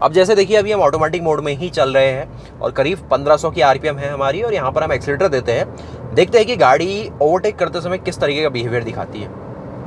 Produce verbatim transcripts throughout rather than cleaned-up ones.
अब जैसे देखिए अभी हम ऑटोमेटिक मोड में ही चल रहे हैं और करीब पंद्रह सौ की आरपीएम है हमारी, और यहाँ पर हम एक्सीलरेटर देते हैं। देखते हैं कि गाड़ी ओवरटेक करते समय किस तरीके का बिहेवियर दिखाती है।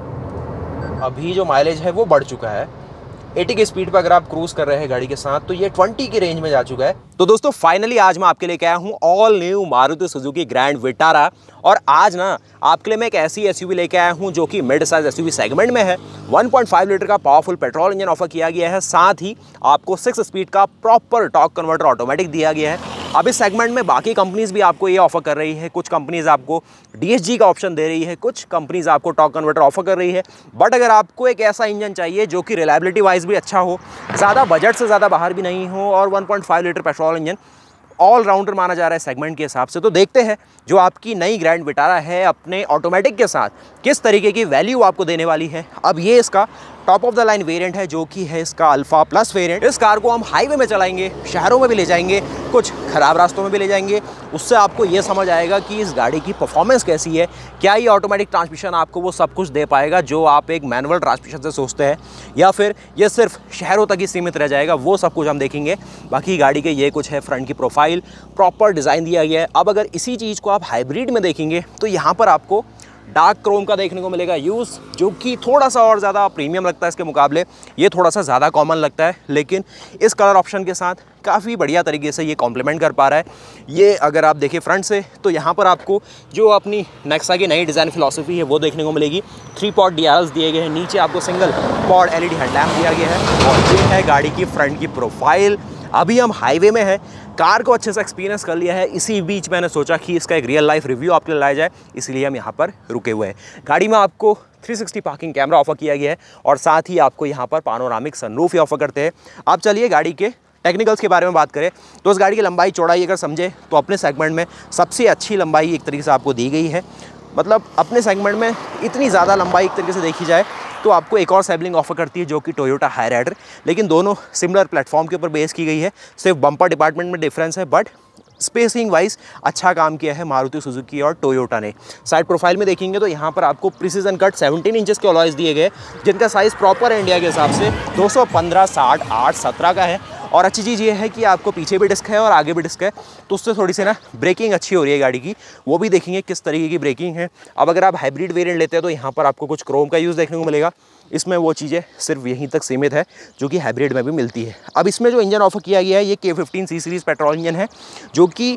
अभी जो माइलेज है वो बढ़ चुका है। अस्सी की स्पीड पर अगर आप क्रूज कर रहे हैं गाड़ी के साथ तो ये बीस की रेंज में जा चुका है। तो दोस्तों फाइनली आज मैं आपके लिए आया हूँ all new Maruti Suzuki Grand Vitara, और आज ना आपके लिए मैं एक ऐसी एसयूवी लेके आया हूँ जो कि मिड साइज एसयूवी सेगमेंट में है। वन पॉइंट फाइव लीटर का पावरफुल पेट्रोल इंजन ऑफर किया गया है, साथ ही आपको सिक्स स्पीड का प्रॉपर टॉर्क कन्वर्टर ऑटोमेटिक दिया गया है। अब इस सेगमेंट में बाकी कंपनीज भी आपको ये ऑफर कर रही है, कुछ कंपनीज आपको डीएसजी का ऑप्शन दे रही है, कुछ कंपनीज आपको टॉर्क कन्वर्टर ऑफर कर रही है। बट अगर आपको एक ऐसा इंजन चाहिए जो कि रिलायबिलिटी वाइज भी अच्छा हो, ज़्यादा बजट से ज़्यादा बाहर भी नहीं हो, और one point five litre petrol engine allrounder माना जा रहा है सेगमेंट के हिसाब से, तो देखते हैं जो आपकी नई ग्रैंड विटारा है अपने ऑटोमेटिक के साथ किस तरीके की वैल्यू आपको देने वाली है। अब ये इसका top of the line variant है जो कि है इसका अल्फा प्लस वेरिएंट। इस कार को हम हाईवे में चलाएंगे, शहरों में भी ले जाएंगे, कुछ खराब रास्तों में भी ले जाएंगे। उससे आपको ये समझ आएगा कि इस गाड़ी की परफॉर्मेंस कैसी है, क्या ये ऑटोमेटिक ट्रांसमिशन आपको वो सब कुछ दे पाएगा जो आप एक मैनुअल ट्रांसमिशन से सोचते हैं, या फिर ये सिर्फ शहरों तक ही सीमित रह जाएगा। वो सब कुछ हम देखेंगे। बाकी गाड़ी के ये कुछ है फ्रंट की प्रोफाइल, प्रॉपर डिज़ाइन दिया गया है। अब अगर इसी चीज़ को आप हाइब्रिड में देखेंगे तो यहाँ पर आपको डार्क क्रोम का देखने को मिलेगा यूज़, जो कि थोड़ा सा और ज़्यादा प्रीमियम लगता है इसके मुकाबले। ये थोड़ा सा ज़्यादा कॉमन लगता है, लेकिन इस कलर ऑप्शन के साथ काफ़ी बढ़िया तरीके से ये कॉम्प्लीमेंट कर पा रहा है। ये अगर आप देखें फ्रंट से तो यहाँ पर आपको जो अपनी नेक्सा की नई डिज़ाइन फिलॉसफी है वो देखने को मिलेगी। Three point D R Ls दिए गए हैं, नीचे आपको single point L E D headlamp दिया गया है, और ये है गाड़ी की फ्रंट की प्रोफाइल। अभी हम हाईवे में हैं, कार को अच्छे से एक्सपीरियंस कर लिया है, इसी बीच मैंने सोचा कि इसका एक रियल लाइफ रिव्यू आपके लिए लाया जाए, इसलिए हम यहाँ पर रुके हुए हैं। गाड़ी में आपको three sixty parking camera offer किया गया है, और साथ ही आपको यहाँ पर पानोरामिक सनरूफ ही ऑफर करते हैं। आप चलिए गाड़ी के टेक्निकल्स के बारे में बात करें तो इस गाड़ी की लंबाई चौड़ाई अगर समझे तो अपने सेगमेंट में सबसे अच्छी लंबाई एक तरीके से आपको दी गई है। मतलब अपने सेगमेंट में इतनी ज़्यादा लंबाई एक तरीके से देखी जाए तो आपको एक और सिबलिंग ऑफर करती है जो कि टोयोटा हाईराइडर, लेकिन दोनों सिमिलर प्लेटफॉर्म के ऊपर बेस की गई है। सिर्फ बम्पर डिपार्टमेंट में डिफरेंस है, बट स्पेसिंग वाइज अच्छा काम किया है मारुति सुजुकी और टोयोटा ने। साइड प्रोफाइल में देखेंगे तो यहाँ पर आपको प्रिसीजन कट सेवनटीन इंचेस के अलॉयज दिए गए, जिनका साइज़ प्रॉपर है इंडिया के हिसाब से दो सौ पंद्रह, साठ, आठ, सत्रह का है। और अच्छी चीज़ ये है कि आपको पीछे भी डिस्क है और आगे भी डिस्क है, तो उससे थोड़ी सी ना ब्रेकिंग अच्छी हो रही है गाड़ी की, वो भी देखेंगे किस तरीके की ब्रेकिंग है। अब अगर आप हाइब्रिड वेरिएंट लेते हैं तो यहाँ पर आपको कुछ क्रोम का यूज़ देखने को मिलेगा। इसमें वो चीज़ें सिर्फ यहीं तक सीमित है जो कि हाइब्रिड में भी मिलती है। अब इसमें जो इंजन ऑफर किया गया है ये K fifteen C series petrol engine है, जो कि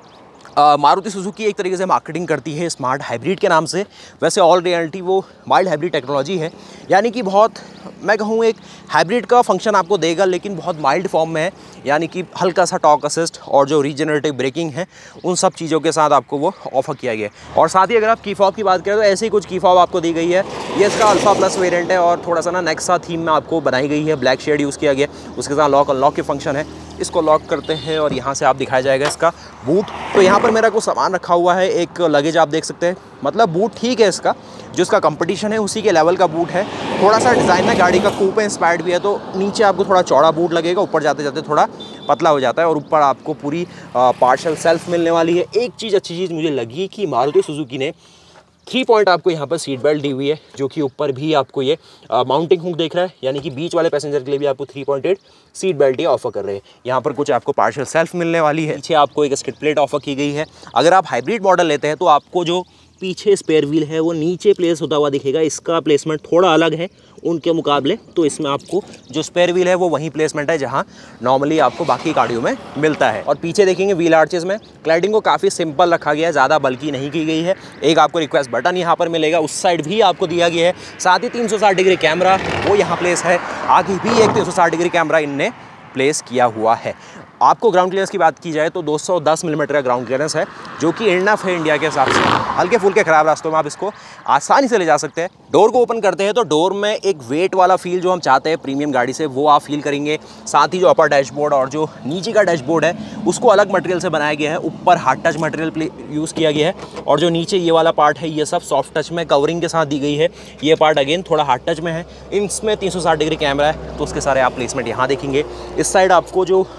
मारुति सुजुकी एक तरीके से मार्केटिंग करती है स्मार्ट हाइब्रिड के नाम से। वैसे ऑल रियलिटी वो माइल्ड हाइब्रिड टेक्नोलॉजी है, यानी कि बहुत, मैं कहूँ एक हाइब्रिड का फंक्शन आपको देगा लेकिन बहुत माइल्ड फॉर्म में है, यानी कि हल्का सा टॉर्क असिस्ट और जो रीजनरेटिव ब्रेकिंग है उन सब चीज़ों के साथ आपको वो ऑफर किया गया है। और साथ ही अगर आप की फॉब की बात करें तो ऐसे ही कुछ की फॉब आपको दी गई है। ये इसका अल्फा प्लस वेरिएंट है और थोड़ा सा ना नेक्सा थीम में आपको बनाई गई है, ब्लैक शेड यूज़ किया गया। उसके साथ लॉक अनलॉक के फंक्शन है, इसको लॉक करते हैं और यहाँ से आप दिखाया जाएगा इसका बूट। तो यहाँ पर मेरा कुछ सामान रखा हुआ है, एक लगेज आप देख सकते हैं, मतलब बूट ठीक है इसका, जो इसका कंपटीशन है उसी के लेवल का बूट है। थोड़ा सा डिज़ाइन ना गाड़ी का कूपे इंस्पायर्ड भी है, तो नीचे आपको थोड़ा चौड़ा बूट लगेगा, ऊपर जाते जाते थोड़ा पतला हो जाता है, और ऊपर आपको पूरी पार्शल सेल्फ मिलने वाली है। एक चीज़ अच्छी चीज़ मुझे लगी कि मारुति सुजुकी ने थ्री पॉइंट आपको यहाँ पर सीट बेल्ट दी हुई है, जो कि ऊपर भी आपको ये माउंटिंग हुक देख रहा है, यानी कि बीच वाले पैसेंजर के लिए भी आपको three point eight seat belt ये ऑफर कर रहे हैं। यहाँ पर कुछ आपको पार्शियल सेल्फ मिलने वाली है, पीछे आपको एक स्किड प्लेट ऑफर की गई है। अगर आप हाइब्रिड मॉडल लेते हैं तो आपको जो पीछे स्पेयर व्हील है वो नीचे प्लेस होता हुआ दिखेगा, इसका प्लेसमेंट थोड़ा अलग है उनके मुकाबले। तो इसमें आपको जो स्पेयर व्हील है वो वही प्लेसमेंट है जहां नॉर्मली आपको बाकी गाड़ियों में मिलता है। और पीछे देखेंगे व्हील आर्चेस में क्लैडिंग को काफ़ी सिंपल रखा गया है, ज़्यादा बल्कि नहीं की गई है। एक आपको रिक्वेस्ट बटन यहाँ पर मिलेगा, उस साइड भी आपको दिया गया है। साथ ही तीन सौ साठ डिग्री कैमरा वो यहाँ प्लेस है, आगे भी एक तीन सौ साठ डिग्री कैमरा इनने प्लेस किया हुआ है। आपको ग्राउंड क्लियरेंस की बात की जाए तो दो सौ दस मिलीमीटर का ग्राउंड क्लियरेंस है, जो कि इनफ है इंडिया के हिसाब से। हल्के फुल्के खराब रास्तों में आप इसको आसानी से ले जा सकते हैं। डोर को ओपन करते हैं तो डोर में एक वेट वाला फील जो हम चाहते हैं प्रीमियम गाड़ी से वो आप फील करेंगे। साथ ही जो अपर डैशबोर्ड और जो नीचे का डैशबोर्ड है उसको अलग मटेरियल से बनाया गया है, ऊपर हार्ड टच मटेरियल यूज़ किया गया है, और जो नीचे ये वाला पार्ट है ये सब सॉफ्ट टच में कवरिंग के साथ दी गई है। ये पार्ट अगेन थोड़ा हार्ड टच में है। इसमें तीन सौ साठ डिग्री कैमरा है, तो उसके सारे आप प्लेसमेंट यहाँ देखेंगे। इस साइड आपको जो रियल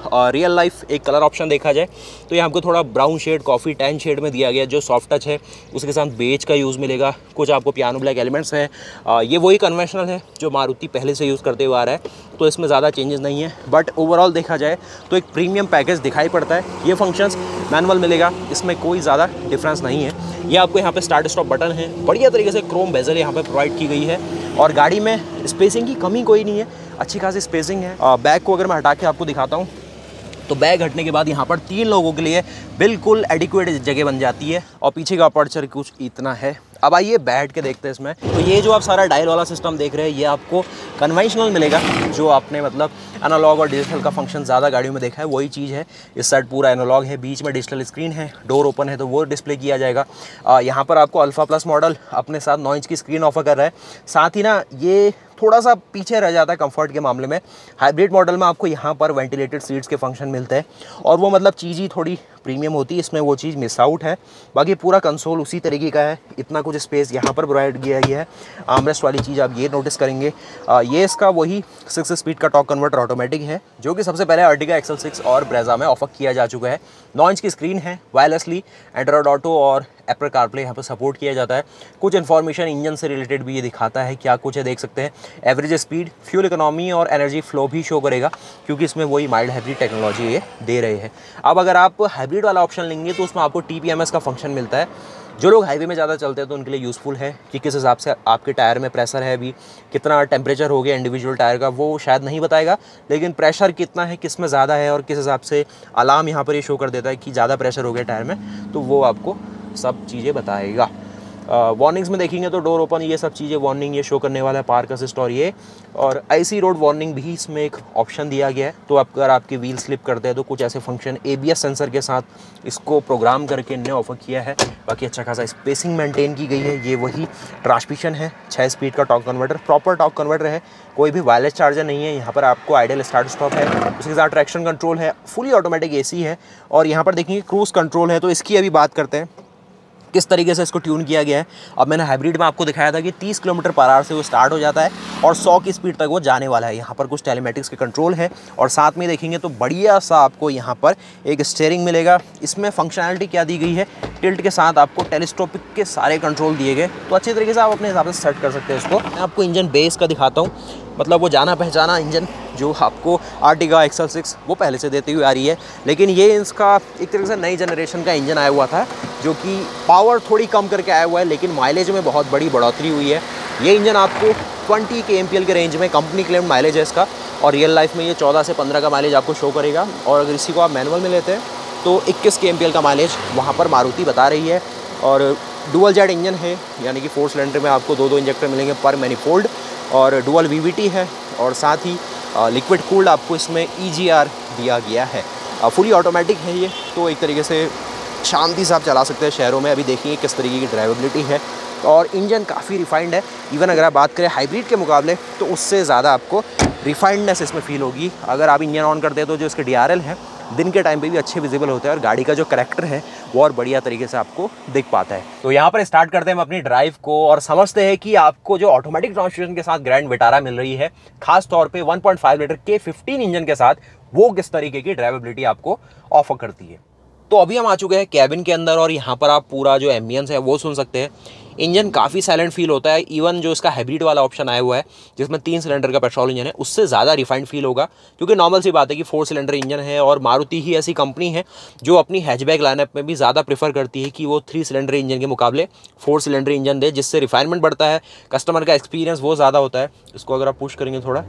रियल लाइफ एक कलर ऑप्शन देखा जाए तो ये आपको थोड़ा brown shade, coffee tan shade में दिया गया, जो सॉफ्ट टच है। उसके साथ बेज का यूज़ मिलेगा, कुछ आपको पियानो ब्लैक एलिमेंट्स हैं। ये वही कन्वेंशनल है जो मारुति पहले से यूज़ करते हुए आ रहा है, तो इसमें ज़्यादा चेंजेस नहीं है। बट ओवरऑल देखा जाए तो एक प्रीमियम पैकेज दिखाई पड़ता है। ये फंक्शंस मैनुअल मिलेगा, इसमें कोई ज़्यादा डिफरेंस नहीं है। ये आपको यहाँ पे स्टार्ट स्टॉप बटन है, बढ़िया तरीके से क्रोम बेजल यहाँ पे प्रोवाइड की गई है। और गाड़ी में स्पेसिंग की कमी कोई नहीं है, अच्छी खासी स्पेसिंग है। बैग को अगर मैं हटा के आपको दिखाता हूँ तो बैग हटने के बाद यहाँ पर तीन लोगों के लिए बिल्कुल एडिक्वेट जगह बन जाती है। और पीछे का अपर्चर कुछ इतना है। अब आइए बैठ के देखते हैं इसमें। तो ये जो आप सारा डायल वाला सिस्टम देख रहे हैं, ये आपको कन्वेंशनल मिलेगा, जो आपने मतलब एनालॉग और डिजिटल का फंक्शन ज़्यादा गाड़ियों में देखा है, वही चीज़ है। इस साइड पूरा एनालॉग है, बीच में डिजिटल स्क्रीन है, डोर ओपन है तो वो डिस्प्ले किया जाएगा। आ, यहाँ पर आपको अल्फा प्लस मॉडल अपने साथ नौ इंच की स्क्रीन ऑफर कर रहा है। साथ ही ना ये थोड़ा सा पीछे रह जाता है कंफर्ट के मामले में। हाइब्रिड मॉडल में आपको यहाँ पर वेंटिलेटेड सीट्स के फंक्शन मिलते हैं और वो मतलब चीज़ ही थोड़ी प्रीमियम होती है, इसमें वो चीज़ मिस आउट है। बाकी पूरा कंसोल उसी तरीके का है, इतना कुछ स्पेस यहाँ पर प्रोवाइड किया गया है। आर्मरेस्ट वाली चीज़ आप ये नोटिस करेंगे। आ, ये इसका वही सिक्स स्पीड का टॉर्क कन्वर्टर ऑटोमेटिक है, जो कि सबसे पहले अर्टिगा एक्सल सिक्स और ब्रेजा में ऑफर किया जा चुका है। नौ इंच की स्क्रीन है, वायरलेसली एंड्रॉइड ऑटो और एप्पल कारप्ले यहाँ पर सपोर्ट किया जाता है। कुछ इन्फॉर्मेशन इंजन से रिलेटेड भी ये दिखाता है, क्या कुछ है देख सकते हैं। एवरेज स्पीड, फ्यूल इकोनॉमी और एनर्जी फ्लो भी शो करेगा, क्योंकि इसमें वही माइल्ड हाइब्रिड टेक्नोलॉजी ये दे रहे हैं। अब अगर आप हाइब्रिड वाला ऑप्शन लेंगे तो उसमें आपको टी पी एम एस का फंक्शन मिलता है। जो लोग हाईवे में ज़्यादा चलते हैं तो उनके लिए यूज़फुल है कि किस हिसाब से आपके टायर में प्रेशर है, अभी कितना टेम्परेचर हो गया इंडिविजुअल टायर का, वो शायद नहीं बताएगा, लेकिन प्रेशर कितना है, किस में ज़्यादा है और किस हिसाब से अलार्म यहाँ पर ये शो कर देता है कि ज़्यादा प्रेशर हो गया टायर में, तो वो आपको सब चीज़ें बताएगा। वार्निंग्स में देखेंगे तो डोर ओपन, ये सब चीज़ें वार्निंग ये शो करने वाला है, पार्क असिस्ट और ये, और आईसी रोड वार्निंग भी इसमें एक ऑप्शन दिया गया है। तो आप अगर आपकी व्हील स्लिप करते हैं तो कुछ ऐसे फंक्शन एबीएस सेंसर के साथ इसको प्रोग्राम करके इन्हें ऑफर किया है। बाकी अच्छा खासा स्पेसिंग मेंटेन की गई है। ये वही ट्रांसमिशन है, छः स्पीड का torque converter, proper torque converter है, कोई भी वायरलेस चार्जर नहीं है। यहाँ पर आपको आइडियल स्टार्ट स्टॉप है, उसके साथ ट्रैक्शन कंट्रोल है, फुली ऑटोमेटिक एसी है, और यहाँ पर देखेंगे क्रूज़ कंट्रोल है। तो इसकी अभी बात करते हैं किस तरीके से इसको ट्यून किया गया है। अब मैंने हाइब्रिड में आपको दिखाया था कि तीस किलोमीटर पर आवर से वो स्टार्ट हो जाता है और सौ की स्पीड तक वो जाने वाला है। यहाँ पर कुछ टेलीमेटिक्स के कंट्रोल है, और साथ में देखेंगे तो बढ़िया सा आपको यहाँ पर एक स्टीयरिंग मिलेगा। इसमें फंक्शनैलिटी क्या दी गई है, टिल्ट के साथ आपको टेलीस्कोपिक के सारे कंट्रोल दिए गए, तो अच्छे तरीके से आप अपने हिसाब से सेट कर सकते हैं इसको। मैं आपको इंजन बेस का दिखाता हूँ, मतलब वो जाना पहचाना इंजन जो आपको आर्टिगा एक्सल सिक्स वो पहले से देती हुई आ रही है, लेकिन ये इसका एक तरीके से नई जनरेशन का इंजन आया हुआ था, जो कि पावर थोड़ी कम करके आया हुआ है, लेकिन माइलेज में बहुत बड़ी बढ़ोतरी हुई है। ये इंजन आपको बीस के एम पी एल के रेंज में कंपनी क्लेम माइलेज है इसका, और रियल लाइफ में ये चौदह से पंद्रह का माइलेज आपको शो करेगा। और अगर इसी को आप मैनुअल में लेते हैं तो इक्कीस के एम पी एल का माइलेज वहाँ पर मारुति बता रही है। और डुअल जेट इंजन है, यानी कि फोर सिलेंडर में आपको दो दो इंजेक्टर मिलेंगे पर मैनीफोल्ड, और डुअल वी वी टी है, और साथ ही लिक्विड कूल्ड आपको इसमें ई जी आर दिया गया है। फुली ऑटोमेटिक है ये, तो एक तरीके से शांति से आप चला सकते हैं शहरों में। अभी देखिए किस तरीके की ड्राइवेबिलिटी है, और इंजन काफ़ी रिफाइंड है। इवन अगर आप बात करें हाइब्रिड के मुकाबले तो उससे ज़्यादा आपको रिफाइंडनेस इसमें फील होगी। अगर आप इंजन ऑन करते हैं तो जो इसके डी आर एल है दिन के टाइम पे भी अच्छे विजिबल होते हैं, और गाड़ी का जो करैक्टर है वो और बढ़िया तरीके से आपको दिख पाता है। तो यहाँ पर स्टार्ट करते हैं हम अपनी ड्राइव को, और समझते हैं कि आपको जो ऑटोमेटिक ट्रांसमिशन के साथ ग्रैंड विटारा मिल रही है, खास तौर पे one point five litre K fifteen engine के साथ, वो किस तरीके की ड्राइवेबिलिटी आपको ऑफर करती है। तो अभी हम आ चुके हैं कैबिन के अंदर, और यहाँ पर आप पूरा जो एम्बियंस है वो सुन सकते हैं। इंजन काफ़ी साइलेंट फील होता है। इवन जो इसका हाइब्रिड वाला ऑप्शन आया हुआ है जिसमें तीन सिलेंडर का पेट्रोल इंजन है, उससे ज़्यादा रिफाइंड फील होगा, क्योंकि नॉर्मल सी बात है कि फोर सिलेंडर इंजन है, और मारुति ही ऐसी कंपनी है जो अपनी हैचबैक लाइनअप में भी ज़्यादा प्रेफर करती है कि वो थ्री सिलेंडर इंजन के मुकाबले फोर सिलेंडर इंजन दे, जिससे रिफाइनमेंट बढ़ता है, कस्टमर का एक्सपीरियंस वो ज़्यादा होता है। इसको अगर आप पुश करेंगे थोड़ा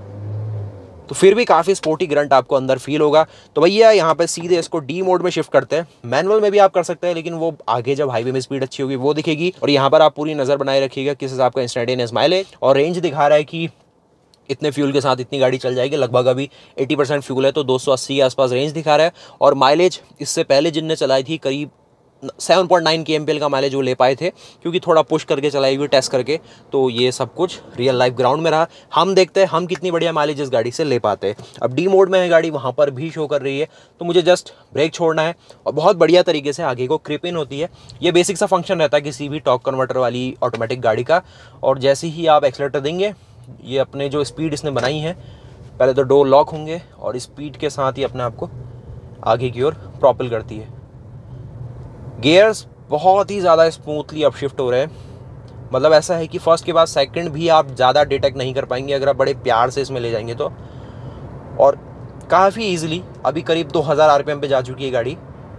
तो फिर भी काफ़ी स्पोर्टी ग्रंट आपको अंदर फील होगा। तो भैया यहाँ पे सीधे इसको डी मोड में शिफ्ट करते हैं। मैनुअल में भी आप कर सकते हैं, लेकिन वो आगे जब हाईवे में स्पीड अच्छी होगी वो दिखेगी। और यहाँ पर आप पूरी नज़र बनाए रखिएगा किस हिसाब का इंस्टेंटेनियस माइलेज और रेंज दिखा रहा है कि इतने फ्यूल के साथ इतनी गाड़ी चल जाएगी। लगभग अभी अस्सी परसेंट फ्यूल है तो दो सौ अस्सी के आसपास रेंज दिखा रहा है। और माइलेज इससे पहले जिनने चलाई थी करीब सात पॉइंट नौ के एम पी एल का माइलेज वो ले पाए थे, क्योंकि थोड़ा पुश करके चलाई हुई टेस्ट करके। तो ये सब कुछ रियल लाइफ ग्राउंड में रहा। हम देखते हैं हम कितनी बढ़िया माइलेज इस गाड़ी से ले पाते हैं। अब डी मोड में है गाड़ी, वहाँ पर भी शो कर रही है, तो मुझे जस्ट ब्रेक छोड़ना है और बहुत बढ़िया तरीके से आगे को क्रिप इन होती है। ये बेसिक सा फंक्शन रहता है किसी भी टॉर्क कन्वर्टर वाली ऑटोमेटिक गाड़ी का। और जैसे ही आप एक्सीलरेटर देंगे, ये अपने जो स्पीड इसने बनाई है, पहले तो डोर लॉक होंगे और स्पीड के साथ ही अपने आप को आगे की ओर प्रॉपल करती है। गियर्स बहुत ही ज़्यादा स्मूथली अपशिफ्ट हो रहे हैं, मतलब ऐसा है कि फर्स्ट के बाद सेकंड भी आप ज़्यादा डिटेक्ट नहीं कर पाएंगे अगर आप बड़े प्यार से इसमें ले जाएंगे तो। और काफ़ी इजीली अभी करीब दो हज़ार आरपीएम पे जा चुकी है गाड़ी,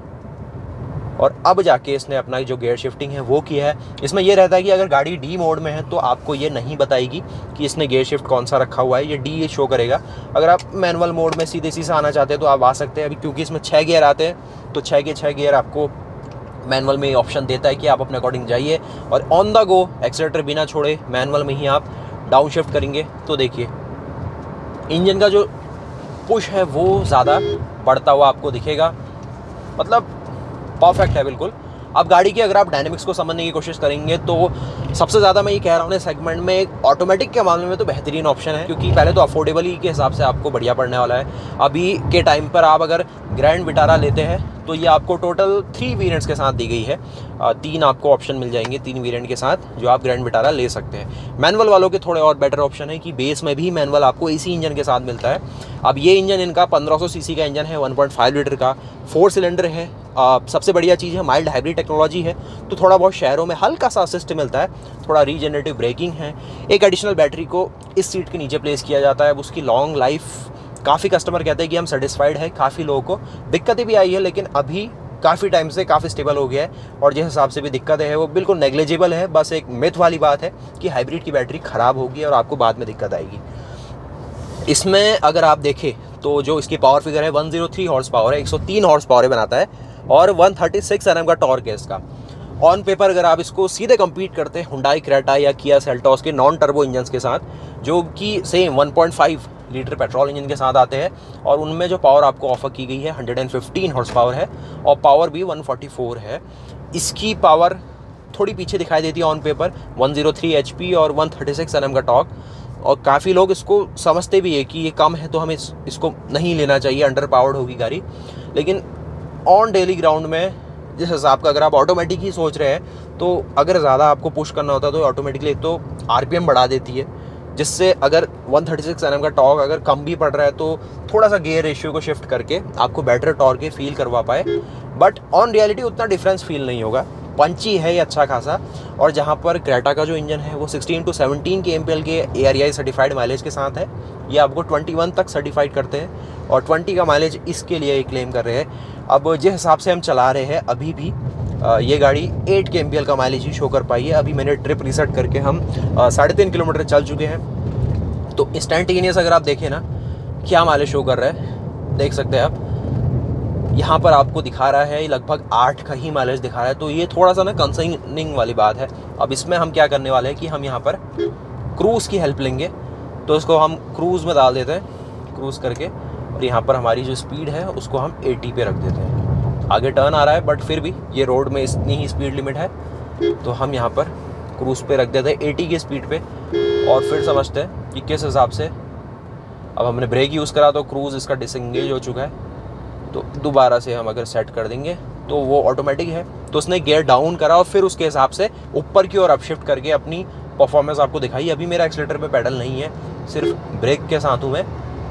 और अब जाके इसने अपना जो गियर शिफ्टिंग है वो किया है। इसमें यह रहता है कि अगर गाड़ी डी मोड में है तो आपको ये नहीं बताएगी कि इसने गियर शिफ्ट कौन सा रखा हुआ है, ये डी शो करेगा। अगर आप मैनुअल मोड में सीधे सीधे आना चाहते हैं तो आप आ सकते हैं। अभी क्योंकि इसमें छः गियर आते हैं तो छः के छः गियर आपको मैनुअल में ऑप्शन देता है कि आप अपने अकॉर्डिंग जाइए, और ऑन द गो एक्सीलेटर बिना छोड़े मैनुअल में ही आप डाउन शिफ्ट करेंगे तो देखिए इंजन का जो पुश है वो ज़्यादा बढ़ता हुआ आपको दिखेगा, मतलब परफेक्ट है बिल्कुल। अब गाड़ी की अगर आप डायनेमिक्स को समझने की कोशिश करेंगे तो सबसे ज़्यादा मैं ये कह रहा हूँ सेगमेंट में एक ऑटोमेटिक के मामले में तो बेहतरीन ऑप्शन है, क्योंकि पहले तो अफोर्डेबली के हिसाब से आपको बढ़िया पड़ने वाला है। अभी के टाइम पर आप अगर ग्रैंड विटारा लेते हैं तो ये आपको टोटल थ्री वेरिएंट्स के साथ दी गई है। तीन आपको ऑप्शन मिल जाएंगे, तीन वेरिएंट के साथ जो आप ग्रैंड विटारा ले सकते हैं। मैनुअल वालों के थोड़े और बेटर ऑप्शन है कि बेस में भी मैनुअल आपको इसी इंजन के साथ मिलता है। अब ये इंजन इनका पंद्रह सौ सीसी का इंजन है, वन पॉइंट फाइव लीटर का फोर सिलेंडर है। आ, सबसे बढ़िया चीज़ है माइल्ड हाइब्रिड टेक्नोलॉजी है, तो थोड़ा बहुत शहरों में हल्का सा असिस्ट मिलता है। थोड़ा रीजनरेटिव ब्रेकिंग है। एक एडिशनल बैटरी को इस सीट के नीचे प्लेस किया जाता है। उसकी लॉन्ग लाइफ काफ़ी कस्टमर कहते हैं कि हम सेटिस्फाइड है। काफ़ी लोगों को दिक्कतें भी आई है, लेकिन अभी काफ़ी टाइम से काफ़ी स्टेबल हो गया है, और जिस हिसाब से भी दिक्कतें हैं वो बिल्कुल नेग्लिजिबल है। बस एक मिथ वाली बात है कि हाइब्रिड की बैटरी ख़राब होगी और आपको बाद में दिक्कत आएगी। इसमें अगर आप देखें तो जो इसकी पावर फिगर है एक सौ तीन हॉर्स पावर है, एक सौ तीन हॉर्स पावर बनाता है, और एक सौ छत्तीस एनएम का टॉर्क है इसका। ऑन पेपर अगर आप इसको सीधे कंपीट करते हैं हुंडई क्रेटा या किया सेल्टॉस के नॉन टर्बो इंजन के साथ, जो कि same one point five litre petrol engine के साथ आते हैं, और उनमें जो पावर आपको ऑफर की गई है एक सौ पंद्रह हॉर्स पावर है, और पावर भी एक सौ चौवालीस है। इसकी पावर थोड़ी पीछे दिखाई देती है ऑन पेपर, एक सौ तीन एचपी और एक सौ छत्तीस एनएम का टॉर्क, और काफ़ी लोग इसको समझते भी है कि ये कम है तो हमें इस, इसको नहीं लेना चाहिए, अंडर पावर्ड होगी गाड़ी। लेकिन ऑन डेली ग्राउंड में जिस हिसाब का अगर आप ऑटोमेटिक ही सोच रहे हैं तो अगर ज़्यादा आपको पुश करना होता है तो ऑटोमेटिकली एक तो आरपीएम बढ़ा देती है, जिससे अगर एक सौ छत्तीस एनएम का टॉर्क अगर कम भी पड़ रहा है तो थोड़ा सा गियर रेशियो को शिफ्ट करके आपको बेटर टॉर्क के फील करवा पाए। बट ऑन रियलिटी उतना डिफरेंस फील नहीं होगा। पंची है ये अच्छा खासा, और जहाँ पर क्रेटा का जो इंजन है वो सिक्सटीन टू सेवनटीन के एम पी एल के A R E I certified mileage के साथ है। ये आपको इक्कीस तक सर्टिफाइड करते हैं, और बीस का माइलेज इसके लिए क्लेम कर रहे हैं। अब जिस हिसाब से हम चला रहे हैं अभी भी ये गाड़ी आठ के एम पी एल का माइलेज ही शो कर पाई है। अभी मैंने ट्रिप रीसेट करके हम साढ़े तीन किलोमीटर चल चुके हैं, तो इंस्टेंटेनियस अगर आप देखें ना क्या माइलेज शो कर रहा है देख सकते हैं आप। यहाँ पर आपको दिखा रहा है लगभग आठ का ही माइलेज दिखा रहा है, तो ये थोड़ा सा ना कंसर्निंग वाली बात है। अब इसमें हम क्या करने वाले हैं कि हम यहाँ पर क्रूज़ की हेल्प लेंगे, तो इसको हम क्रूज़ में डाल देते हैं, क्रूज़ करके, और यहाँ पर हमारी जो स्पीड है उसको हम अस्सी पे रख देते हैं। आगे टर्न आ रहा है बट फिर भी ये रोड में इतनी ही स्पीड लिमिट है, तो हम यहाँ पर क्रूज़ पे रख देते हैं अस्सी की स्पीड पे, और फिर समझते हैं कि किस हिसाब से। अब हमने ब्रेक यूज़ करा तो क्रूज़ इसका डिसएंगेज हो चुका है, तो दोबारा से हम अगर सेट कर देंगे तो वो ऑटोमेटिक है। तो उसने गियर डाउन करा और फिर उसके हिसाब से ऊपर की ओर अपशिफ्ट करके अपनी परफॉर्मेंस आपको दिखाई। अभी मेरा एक्सीलेटर पे पैडल नहीं है, सिर्फ ब्रेक के साथ हूँ मैं,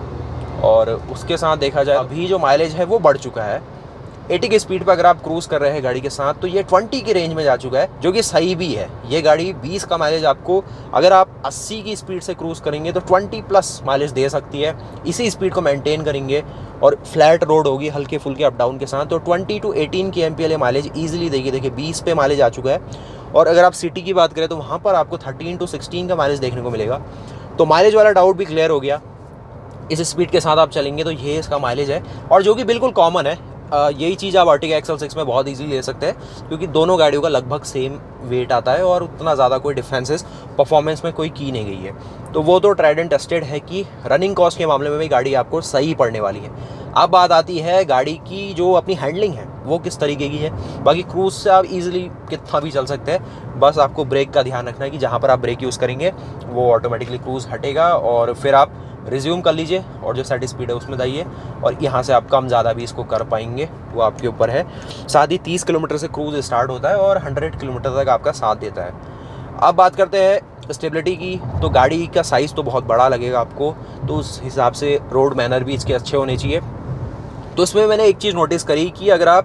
और उसके साथ देखा जाए अभी जो माइलेज है वो बढ़ चुका है। अस्सी की स्पीड पर अगर आप क्रूज़ कर रहे हैं गाड़ी के साथ तो ये बीस की रेंज में जा चुका है, जो कि सही भी है। ये गाड़ी बीस का माइलेज आपको, अगर आप अस्सी की स्पीड से क्रूज़ करेंगे तो बीस प्लस माइलेज दे सकती है। इसी स्पीड को मेंटेन करेंगे और फ्लैट रोड होगी हल्के फुल्के अप डाउन के साथ, तो बीस टू अठारह K M P L mileage easily देगी। देखिए बीस पे माइलेज आ चुका है, और अगर आप सिटी की बात करें तो वहाँ पर आपको तेरह टू सोलह का माइलेज देखने को मिलेगा। तो माइलेज वाला डाउट भी क्लियर हो गया। इस स्पीड के साथ आप चलेंगे तो ये इसका माइलेज है, और जो कि बिल्कुल कॉमन है। यही चीज़ आप अर्टिगा एक्स एल सिक्स में बहुत इजीली ले सकते हैं, क्योंकि दोनों गाड़ियों का लगभग सेम वेट आता है और उतना ज़्यादा कोई डिफरेंसेस परफॉर्मेंस में कोई की नहीं गई है। तो वो तो ट्राइड एंड टेस्टेड है कि रनिंग कॉस्ट के मामले में भी गाड़ी आपको सही पड़ने वाली है। अब बात आती है गाड़ी की जो अपनी हैंडलिंग है वो किस तरीके की है। बाकी क्रूज़ से आप इजीली कितना भी चल सकते हैं, बस आपको ब्रेक का ध्यान रखना है कि जहाँ पर आप ब्रेक यूज़ करेंगे वो ऑटोमेटिकली क्रूज़ हटेगा, और फिर आप रिज्यूम कर लीजिए और जो सेट स्पीड है उसमें जाइए, और यहाँ से आप कम ज़्यादा भी इसको कर पाएंगे वो आपके ऊपर है। साथ ही तीस किलोमीटर से क्रूज़ स्टार्ट होता है और सौ किलोमीटर तक आपका साथ देता है। अब बात करते हैं स्टेबिलिटी की, तो गाड़ी का साइज़ तो बहुत बड़ा लगेगा आपको, तो उस हिसाब से रोड मैनर भी इसके अच्छे होने चाहिए। तो इसमें मैंने एक चीज़ नोटिस करी कि अगर आप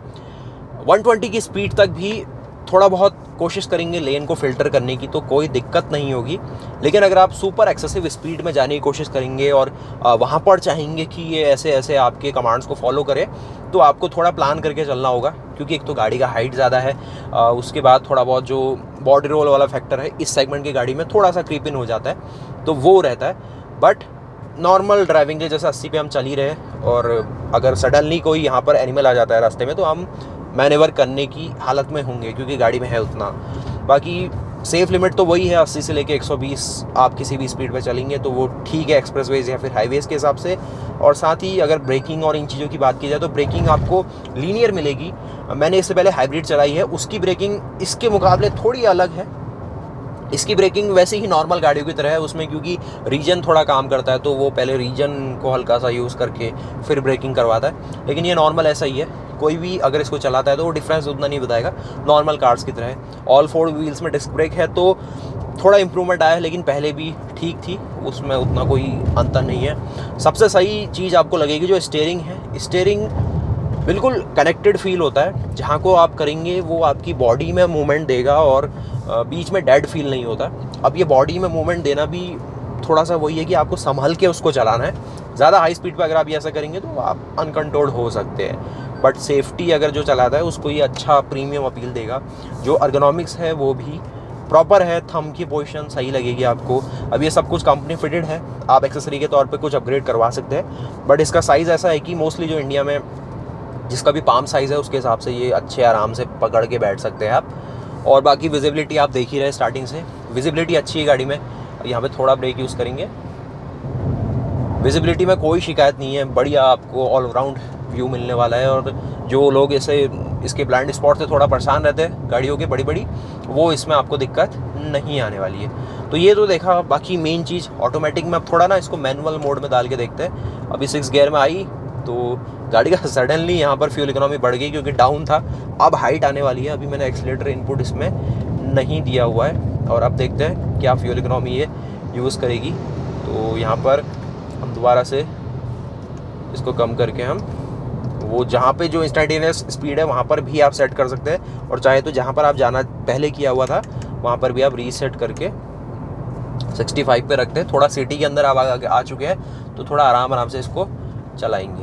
एक सौ बीस की स्पीड तक भी थोड़ा बहुत कोशिश करेंगे लेन को फ़िल्टर करने की तो कोई दिक्कत नहीं होगी, लेकिन अगर आप सुपर एक्सेसिव स्पीड में जाने की कोशिश करेंगे और वहाँ पर चाहेंगे कि ये ऐसे ऐसे आपके कमांड्स को फॉलो करे, तो आपको थोड़ा प्लान करके चलना होगा, क्योंकि एक तो गाड़ी का हाइट ज़्यादा है, उसके बाद थोड़ा बहुत जो बॉडी रोल वाला फैक्टर है इस सेगमेंट की गाड़ी में थोड़ा सा क्रीप इन हो जाता है, तो वो रहता है। बट नॉर्मल ड्राइविंग के जैसे अस्सी पे हम चल ही रहे, और अगर सडनली कोई यहाँ पर एनिमल आ जाता है रास्ते में तो हम मैनेवर करने की हालत में होंगे, क्योंकि गाड़ी में है उतना। बाकी सेफ़ लिमिट तो वही है, अस्सी से लेके एक सौ बीस आप किसी भी स्पीड पे चलेंगे तो वो ठीक है एक्सप्रेसवेज या फिर हाईवेज़ के हिसाब से। और साथ ही अगर ब्रेकिंग और इन चीज़ों की बात की जाए तो ब्रेकिंग आपको लीनियर मिलेगी। मैंने इससे पहले हाइब्रिड चलाई है, उसकी ब्रेकिंग इसके मुकाबले थोड़ी अलग है। इसकी ब्रेकिंग वैसे ही नॉर्मल गाड़ियों की तरह है, उसमें क्योंकि रीजन थोड़ा काम करता है तो वो पहले रीजन को हल्का सा यूज़ करके फिर ब्रेकिंग करवाता है, लेकिन ये नॉर्मल ऐसा ही है। कोई भी अगर इसको चलाता है तो वो डिफरेंस उतना नहीं बताएगा, नॉर्मल कार्स की तरह है। ऑल फोर व्हील्स में डिस्क ब्रेक है तो थोड़ा इम्प्रूवमेंट आया है, लेकिन पहले भी ठीक थी, उसमें उतना कोई अंतर नहीं है। सबसे सही चीज़ आपको लगेगी जो स्टीयरिंग है, स्टीयरिंग बिल्कुल कनेक्टेड फील होता है, जहाँ को आप करेंगे वो आपकी बॉडी में मूवमेंट देगा और बीच में डेड फील नहीं होता। अब ये बॉडी में मूवमेंट देना भी थोड़ा सा वही है कि आपको संभल के उसको चलाना है। ज़्यादा हाई स्पीड पे अगर आप ये ऐसा करेंगे तो आप अनकंट्रोल्ड हो सकते हैं, बट सेफ्टी अगर जो चलाता है उसको ये अच्छा प्रीमियम अपील देगा। जो अर्गोनॉमिक्स है वो भी प्रॉपर है, थंब की पोजीशन सही लगेगी आपको। अब ये सब कुछ कंपनी फिटेड है, आप एक्सेसरी के तौर पे कुछ अपग्रेड करवा सकते हैं, बट इसका साइज़ ऐसा है कि मोस्टली जो इंडिया में जिसका भी पाम साइज़ है उसके हिसाब से ये अच्छे आराम से पकड़ के बैठ सकते हैं आप। और बाकी विजिबिलिटी आप देख ही रहे स्टार्टिंग से, विजिबिलिटी अच्छी है गाड़ी में। यहाँ पे थोड़ा ब्रेक यूज़ करेंगे, विजिबिलिटी में कोई शिकायत नहीं है, बढ़िया आपको ऑलराउंड व्यू मिलने वाला है। और जो लोग इसे इसके ब्लाइंड स्पॉट से थोड़ा परेशान रहते हैं गाड़ियों के बड़ी बड़ी, वो इसमें आपको दिक्कत नहीं आने वाली है। तो ये तो देखा। बाकी मेन चीज़ ऑटोमेटिक में अब थोड़ा ना इसको मैनुअल मोड में डाल के देखते हैं। अभी सिक्स गियर में आई तो गाड़ी का सडनली यहाँ पर फ्यूल इकोनॉमी बढ़ गई, क्योंकि डाउन था, अब हाइट आने वाली है। अभी मैंने एक्सीलरेटर इनपुट इसमें नहीं दिया हुआ है, और अब देखते हैं क्या फ्यूल इकोनॉमी ये यूज़ करेगी। तो यहाँ पर हम दोबारा से इसको कम करके हम वो जहाँ पे जो इंस्टेंटेनियस स्पीड है वहाँ पर भी आप सेट कर सकते हैं, और चाहे तो जहाँ पर आप जाना पहले किया हुआ था वहाँ पर भी आप रीसेट करके पैंसठ पे रखते हैं। थोड़ा सिटी के अंदर आप आ, आ चुके हैं तो थोड़ा आराम आराम से इसको चलाएंगे।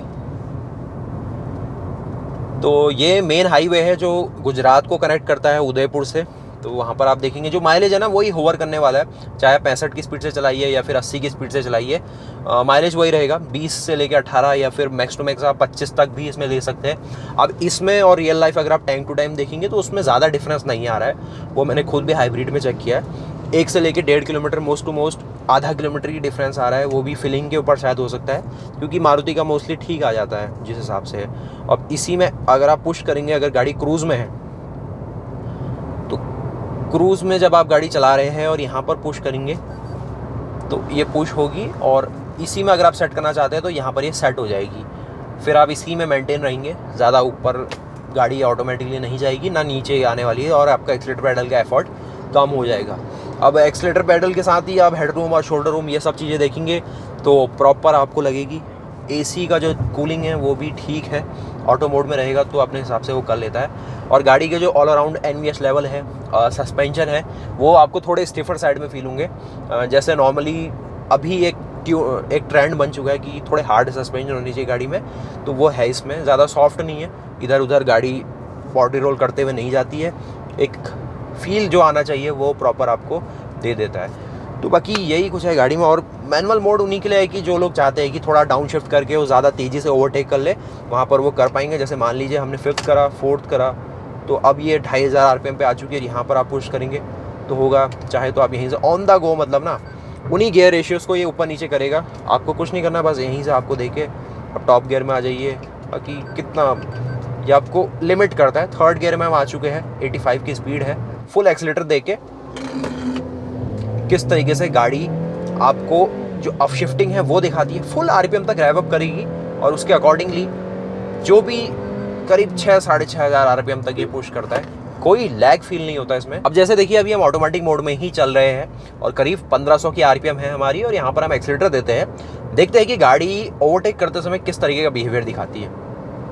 तो ये मेन हाईवे है जो गुजरात को कनेक्ट करता है उदयपुर से। तो वहाँ पर आप देखेंगे जो माइलेज है ना वही होवर करने वाला है, चाहे पैंसठ की स्पीड से चलाइए या फिर अस्सी की स्पीड से चलाइए, माइलेज वही रहेगा, बीस से लेकर अठारह या फिर मैक्स टू मैक्स आप पच्चीस तक भी इसमें ले सकते हैं। अब इसमें और रियल लाइफ अगर आप टाइम टू टाइम देखेंगे तो उसमें ज़्यादा डिफरेंस नहीं आ रहा है, वो मैंने खुद भी हाइब्रिड में चेक किया है। एक से लेकर डेढ़ किलोमीटर मोस्ट टू मोस्ट आधा किलोमीटर की डिफरेंस आ रहा है, वो भी फिलिंग के ऊपर शायद हो सकता है, क्योंकि मारुति का मोस्टली ठीक आ जाता है जिस हिसाब से है। अब इसी में अगर आप पुश करेंगे, अगर गाड़ी क्रूज़ में है तो क्रूज़ में जब आप गाड़ी चला रहे हैं और यहाँ पर पुश करेंगे तो ये पुश होगी, और इसी में अगर आप सेट करना चाहते हैं तो यहाँ पर ये सेट हो जाएगी। फिर आप इसी में मेंटेन रहेंगे, ज़्यादा ऊपर गाड़ी ऑटोमेटिकली नहीं जाएगी, ना नीचे आने वाली है, और आपका एक्सीलरेटर पेडल का एफर्ट कम हो जाएगा। अब एक्सीलरेटर पेडल के साथ ही आप हेडरूम और शोल्डर रूम ये सब चीज़ें देखेंगे तो प्रॉपर आपको लगेगी। एसी का जो कूलिंग है वो भी ठीक है, ऑटो मोड में रहेगा तो अपने हिसाब से वो कर लेता है। और गाड़ी के जो ऑल अराउंड एनवीएस लेवल है, सस्पेंशन है, वो आपको थोड़े स्टिफर साइड में फील होंगे। जैसे नॉर्मली अभी एक एक ट्रेंड बन चुका है कि थोड़े हार्ड सस्पेंशन होनी चाहिए गाड़ी में, तो वो है इसमें, ज़्यादा सॉफ्ट नहीं है, इधर उधर गाड़ी बॉडी रोल करते हुए नहीं जाती है, एक फील जो आना चाहिए वो प्रॉपर आपको दे देता है। तो बाकी यही कुछ है गाड़ी में। और मैनुअल मोड उन्हीं के लिए है कि जो लोग चाहते हैं कि थोड़ा डाउन शिफ्ट करके वो ज़्यादा तेज़ी से ओवरटेक कर ले, वहाँ पर वो कर पाएंगे। जैसे मान लीजिए हमने फिफ्थ करा, फोर्थ करा, तो अब ये ढाई हज़ार आर पी एम पे आ चुकी है, यहाँ पर आप पुश करेंगे तो होगा। चाहे तो आप यहीं से ऑन द गो, मतलब ना उन्हीं गियर रेशियोज़ को ये ऊपर नीचे करेगा, आपको कुछ नहीं करना, बस यहीं से आपको देखे अब टॉप गियर में आ जाइए। बाकी कितना ये आपको लिमिट करता है। थर्ड गियर में हम आ चुके हैं, पचासी की स्पीड है। फुल एक्सीलरेटर देके किस तरीके से गाड़ी आपको जो अपशिफ्टिंग है वो दिखाती है, फुल आरपीएम तक रैव अप करेगी, और उसके अकॉर्डिंगली जो भी करीब छः साढ़े छः हज़ार आरपीएम तक ये पुश करता है, कोई लैग फील नहीं होता इसमें। अब जैसे देखिए अभी हम ऑटोमेटिक मोड में ही चल रहे हैं और करीब पंद्रह सौ की आरपीएम है हमारी, और यहाँ पर हम एक्सीलरेटर देते हैं, देखते हैं कि गाड़ी ओवरटेक करते समय किस तरीके का बिहेवियर दिखाती है।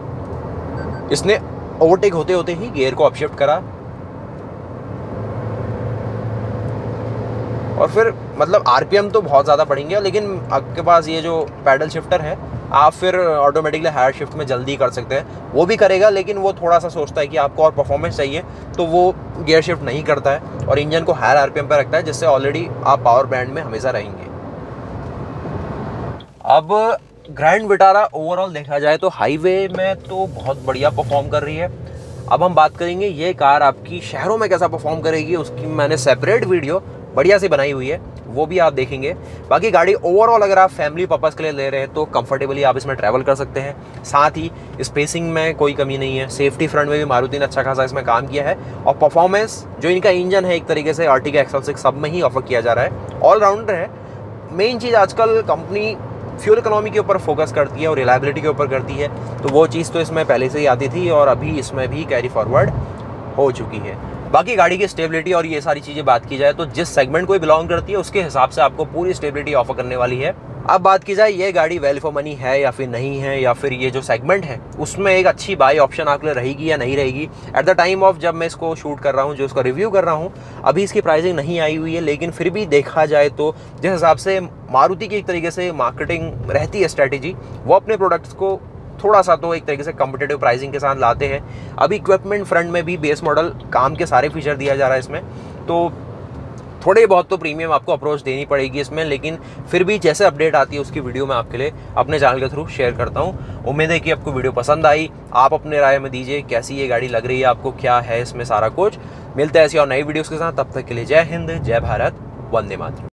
इसने ओवरटेक होते होते ही गियर को अपशिफ्ट करा और फिर मतलब आरपीएम तो बहुत ज़्यादा बढ़ेंगे, लेकिन आपके पास ये जो पैडल शिफ्टर है आप फिर ऑटोमेटिकली हायर शिफ्ट में जल्दी कर सकते हैं। वो भी करेगा, लेकिन वो थोड़ा सा सोचता है कि आपको और परफॉर्मेंस चाहिए, तो वो गियर शिफ्ट नहीं करता है और इंजन को हायर आरपीएम पर रखता है, जिससे ऑलरेडी आप पावर बैंड में हमेशा रहेंगे। अब ग्रैंड विटारा ओवरऑल देखा जाए तो हाईवे में तो बहुत बढ़िया परफॉर्म कर रही है। अब हम बात करेंगे ये कार आपकी शहरों में कैसा परफॉर्म करेगी, उसकी मैंने सेपरेट वीडियो बढ़िया से बनाई हुई है, वो भी आप देखेंगे। बाकी गाड़ी ओवरऑल अगर आप फैमिली पर्पस के लिए ले रहे हैं तो कंफर्टेबली आप इसमें ट्रैवल कर सकते हैं। साथ ही स्पेसिंग में कोई कमी नहीं है, सेफ्टी फ्रंट में भी मारुति ने अच्छा खासा इसमें काम किया है और परफॉर्मेंस जो इनका इंजन है एक तरीके से आर्टिका एक्स एल सिक्स सब में ही ऑफर किया जा रहा है। ऑलराउंडर है। मेन चीज़ आजकल कंपनी फ्यूल इकोनॉमी के ऊपर फोकस करती है और रिलायबिलिटी के ऊपर करती है, तो वो चीज़ तो इसमें पहले से ही आती थी और अभी इसमें भी कैरी फॉरवर्ड हो चुकी है। बाकी गाड़ी की स्टेबिलिटी और ये सारी चीज़ें बात की जाए तो जिस सेगमेंट को बिलोंग करती है उसके हिसाब से आपको पूरी स्टेबिलिटी ऑफर करने वाली है। अब बात की जाए ये गाड़ी वैल्यू फॉर मनी है या फिर नहीं है, या फिर ये जो सेगमेंट है उसमें एक अच्छी बाई ऑप्शन आपके लिए रहेगी या नहीं रहेगी। एट द टाइम ऑफ जब मैं इसको शूट कर रहा हूँ, जो इसका रिव्यू कर रहा हूँ, अभी इसकी प्राइसिंग नहीं आई हुई है, लेकिन फिर भी देखा जाए तो जिस हिसाब से मारुति की एक तरीके से मार्केटिंग रहती है स्ट्रैटेजी, वो अपने प्रोडक्ट्स को थोड़ा सा तो एक तरीके से कम्पिटेटिव प्राइसिंग के साथ लाते हैं। अभी इक्विपमेंट फ्रंट में भी बेस मॉडल काम के सारे फीचर दिया जा रहा है इसमें, तो थोड़े बहुत तो प्रीमियम आपको अप्रोच देनी पड़ेगी इसमें, लेकिन फिर भी जैसे अपडेट आती है उसकी वीडियो मैं आपके लिए अपने चैनल के थ्रू शेयर करता हूँ। उम्मीद है कि आपको वीडियो पसंद आई। आप अपने राय में दीजिए कैसी ये गाड़ी लग रही है आपको, क्या है इसमें सारा कुछ। मिलते हैं ऐसी और नई वीडियोज़ के साथ, तब तक के लिए जय हिंद, जय भारत, वंदे मातरम।